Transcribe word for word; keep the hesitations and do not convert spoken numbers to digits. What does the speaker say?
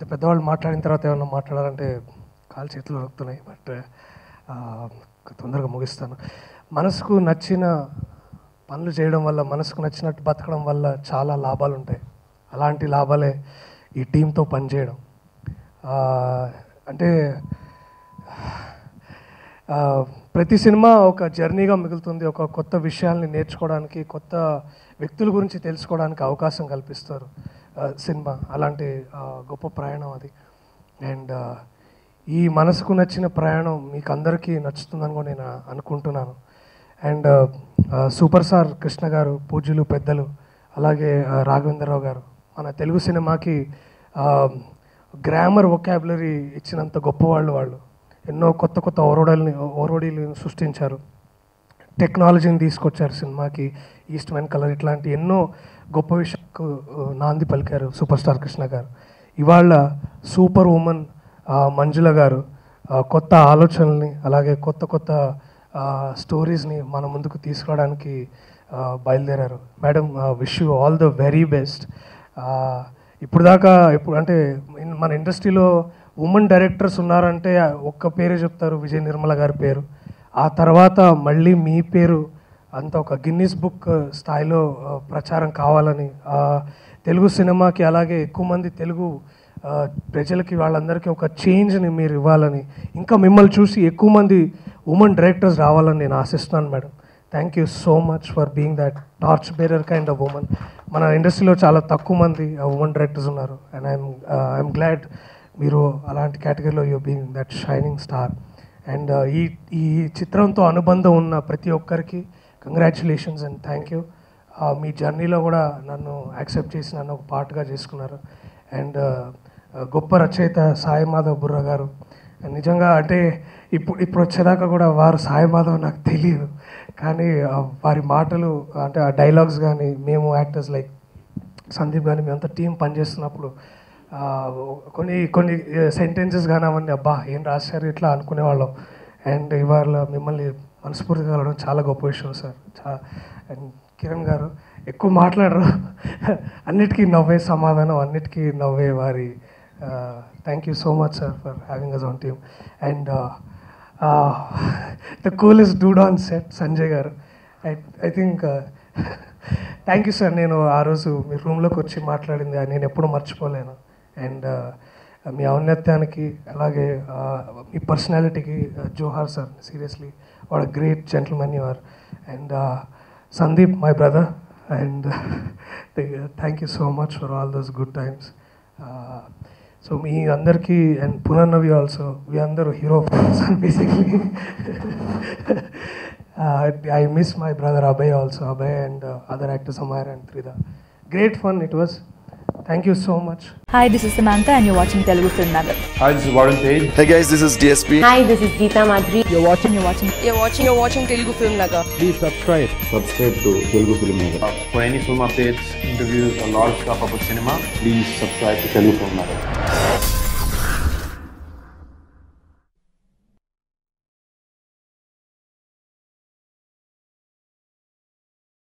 పెద్దవాళ్ళు మాట్లాడిన తర్వాత ఏమన్నా మాట్లాడాలంటే కాలు చేతులు నొక్కుతున్నాయి. బట్ తొందరగా ముగిస్తాను. మనసుకు నచ్చిన పనులు చేయడం వల్ల, మనసుకు నచ్చినట్టు బతకడం వల్ల చాలా లాభాలు ఉంటాయి. అలాంటి లాభాలే ఈ టీంతో పనిచేయడం. అంటే ప్రతి సినిమా ఒక జర్నీగా మిగులుతుంది. ఒక కొత్త విషయాల్ని నేర్చుకోవడానికి, కొత్త వ్యక్తుల గురించి తెలుసుకోవడానికి అవకాశం కల్పిస్తారు సినిమా. అలాంటి గొప్ప ప్రయాణం అది. అండ్ ఈ మనసుకు నచ్చిన ప్రయాణం మీకు అందరికీ నచ్చుతుందని కూడా నేను అనుకుంటున్నాను. అండ్ సూపర్ స్టార్ కృష్ణ గారు, పూజ్యులు పెద్దలు, అలాగే రాఘవేంద్రరావు గారు మన తెలుగు సినిమాకి గ్రామర్ వొకాబులరీ ఇచ్చినంత గొప్పవాళ్ళు వాళ్ళు. ఎన్నో కొత్త కొత్త ఓరోడల్ని ఓరోడీలను సృష్టించారు. టెక్నాలజీని తీసుకొచ్చారు సినిమాకి. ఈస్ట్ మెన్ కలర్ ఇట్లాంటి ఎన్నో గొప్ప విషయాలకు నాంది పలికారు సూపర్ స్టార్ కృష్ణ గారు. ఇవాళ సూపర్ ఉమెన్ మంజుల గారు కొత్త ఆలోచనల్ని, అలాగే కొత్త కొత్త స్టోరీస్ని మన ముందుకు తీసుకురావడానికి బయలుదేరారు. Madam, wish you all the very best. ఇప్పుడు దాకా ఇప్పుడు అంటే మన ఇండస్ట్రీలో ఉమెన్ డైరెక్టర్స్ ఉన్నారంటే ఒక్క పేరే చెప్తారు, విజయ నిర్మల గారి పేరు. ఆ తర్వాత మళ్ళీ మీ పేరు అంత ఒక గిన్నిస్ బుక్ స్థాయిలో ప్రచారం కావాలని, తెలుగు సినిమాకి అలాగే ఎక్కువ మంది తెలుగు ప్రజలకి వాళ్ళందరికీ ఒక చేంజ్ని మీరు ఇవ్వాలని, ఇంకా మిమ్మల్ని చూసి ఎక్కువ మంది ఉమెన్ డైరెక్టర్స్ రావాలని నేను ఆశిస్తున్నాను madam. Thank you so much for being that torch bearer kind of women. మన ఇండస్ట్రీలో చాలా తక్కువ మంది ఉమెన్ డైరెక్టర్స్ ఉన్నారు. అండ్ ఐఎమ్ ఐఎమ్ గ్లాడ్ మీరు అలాంటి కేటగిరీలో you being that shining star. And ఈ ఈ చిత్రంతో అనుబంధం ఉన్న ప్రతి ఒక్కరికి కంగ్రాచులేషన్స్ అండ్ థ్యాంక్ యూ. మీ జర్నీలో కూడా నన్ను యాక్సెప్ట్ చేసి నన్ను ఒక పార్ట్గా చేసుకున్నారు. అండ్ గొప్ప రచయిత సాయి మాధవ్ బుర్రా గారు, నిజంగా అంటే ఇప్పుడు ఇప్పుడు వచ్చేదాకా కూడా వారు సాయి మాధవ్ నాకు తెలియదు, కానీ వారి మాటలు అంటే ఆ డైలాగ్స్ కానీ, మేము యాక్టర్స్ లైక్ సందీప్ కానీ మేమంతా టీం పనిచేస్తున్నప్పుడు కొన్ని కొన్ని సెంటెన్సెస్ కానీ అవన్నీ అబ్బా ఏం రాశారు ఇట్లా అనుకునేవాళ్ళం. అండ్ ఇవాళ మిమ్మల్ని మనస్ఫూర్తిగా కలవడం చాలా గొప్ప విషయం సార్. చా అండ్ కిరణ్ గారు ఎక్కువ మాట్లాడరు, అన్నిటికీ నవ్వే సమాధానం, అన్నిటికీ నవ్వే వారి. Thank you so much sir for having us on team. And the coolest dude on set Sanjay garu. I I think thank you sir. నేను ఆ రోజు మీ రూమ్లోకి వచ్చి మాట్లాడింది నేను ఎప్పుడూ మర్చిపోలేను. అండ్ మీ ఔన్నత్యానికి అలాగే మీ పర్సనాలిటీకి జోహార్ sir. Seriously what a great gentlemen you are. And Sandeep my brother, and thank you so much for all those good times. So మీ అందరికీ అండ్ పునర్నవి ఆల్సో, మీ అందరూ hero basically. I miss my brother Abhay also, Abhay and uh, other actors Amar and Trida. Great fun it was. Thank you so much. Hi, this is Samantha and you're watching Telugu Film Nagar. Hi, this is Warren Page. Hey guys, this is D S P. Hi, this is Geeta Madhuri. You're watching, you're watching, you're watching, you're watching Telugu Film Nagar. Please subscribe. Subscribe to Telugu Film Nagar. Uh, for any film updates, interviews, a lot of stuff about cinema, please subscribe to Telugu Film Nagar.